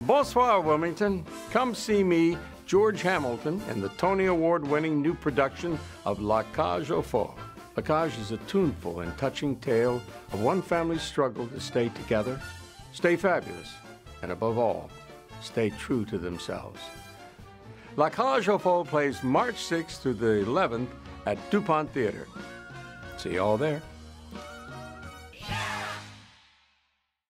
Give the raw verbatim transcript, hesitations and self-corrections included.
Bonsoir, Wilmington. Come see me, George Hamilton, in the Tony Award-winning new production of La Cage aux Folles. La Cage is a tuneful and touching tale of one family's struggle to stay together, stay fabulous, and above all, stay true to themselves. La Cage aux Folles plays March sixth through the eleventh at DuPont Theater. See you all there.